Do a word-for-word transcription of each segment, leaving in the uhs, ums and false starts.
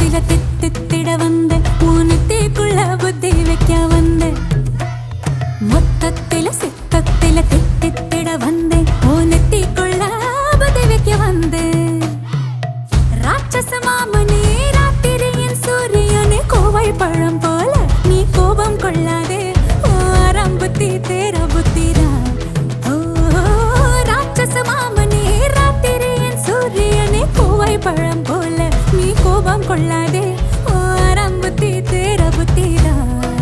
சொத்தத்தில தித்தித்திட வந்த ஊனத்திக்குள்ள புத்தி வைக்க வந்த மொத்தத்தில சித்தத்தில தித்தித்திட வந்த ஊனத்திக்குள்ள புத்தி வைக்க வந்த ராட்சச மாமனே ராத்திரியின் சூரியனே கோவை பழம் போல நீ கோபம் கொள்ளாதே ஆறாம் புத்தி தேர புத்திரா ராட்சச மாமனே ராத்திரியின் சூரியனே கோவை பழம் போல நீ கோபம் கொள்ளாதே ஆறாம் புத்தி தேர புத்திரா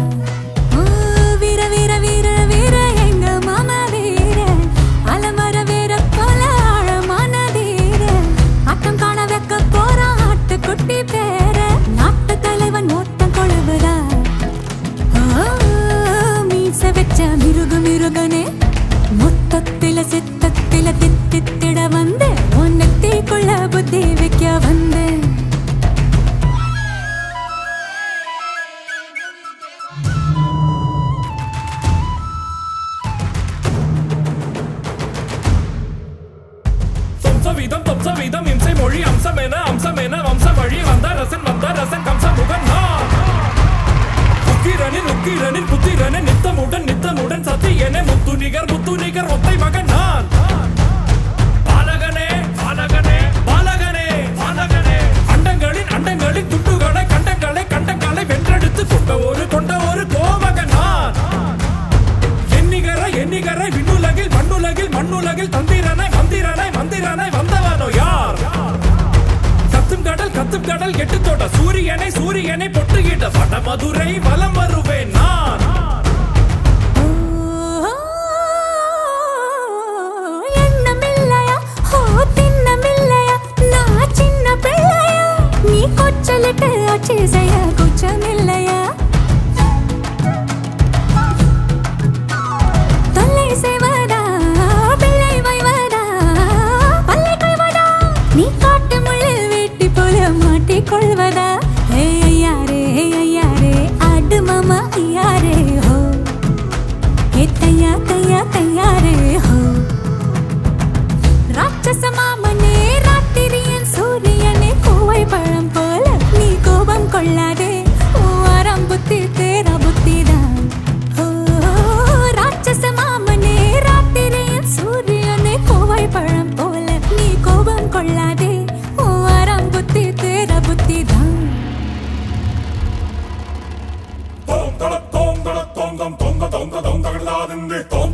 வீர வீர வீர வீர எங்க மாமா வீர அலமர வீர போல ஆழமான தீர ஆட்டம் காண வைக்க போறா ஆட்டு குட்டி பேர நாட்டு தலைவன் ஓட்டம் கொழுவுதா மீச வச்ச மிருகு மிருகனே மொத்தத்தில சித்தத்தில தித்தித்திட வந்த ஒன்னத்திக்குள்ள புத்தி வைக்க வந்த வீதம் தொம்ச வீதம் இம்சை மொழி அம்சமென அம்சமென வம்ச வழி வந்த ரசன் வந்த ரசன் கம்ச முகன் உக்கிரனின் உக்கிரனின் புத்திரனின் நித்தமுடன் நித்தமுடன் சத்தியனே முத்து நிகர் முத்து நிகர் ஒத்தை மகன் நான் பாலகனே பாலகனே பாலகனே பாலகனே அண்டங்களின் அண்டங்களின் துண்டுகளை கண்டங்களை கண்டங்களை வென்றெடுத்து கொண்ட ஒரு கொண்ட ஒரு கோமகன் நான் எண்ணிகரை எண்ணிகரை விண்ணுலகில் மண்ணுலகில் மண்ணுலகில் தந்திரனை மந்திரனை மந்திரனை வந்தவனோ யார் கத்தும் கடல் கத்தும் கடல் எட்டு தோட்ட சூரியனை சூரியனை பொட்டுகிட்ட வட மதுரை வலம் வருவேன் நான் எண்ணமில்லையா ஹோ திண்ணமில்லையா நான் சின்ன பிள்ளையா நீ கொச்சலிட்டு ஆட்சி செய்ய குச்சமில்லையா தொல்லை செய்வதா பிள்ளை வைவதா பல்லை கொள்வதா நீ காட்டு முள்ளில் வெட்டி போல மாட்டிக்கொள்வதா ஐயாரே ஐயாரே ஆடு மாமா ஐயாரே ஹோ ஏ தையா தையா தையாரே ஹோ ராட்சச மாமனே ராத்திரியின் சூரியனே கோவை பழம் போல நீ கோபம் கொள்ளாதே ஆறாம் புத்தி தேர புத்திதான் ராட்சச மாமனே ராத்திரியின் சூரியனே கோவை பழம் போல நீ கோபம் கொள்ளாதே ஆறாம் புத்தி தேர புத்திதான் தோம் தட தோம் தட தோங்கம் தொங்க தொங்க தொங்க தொங்க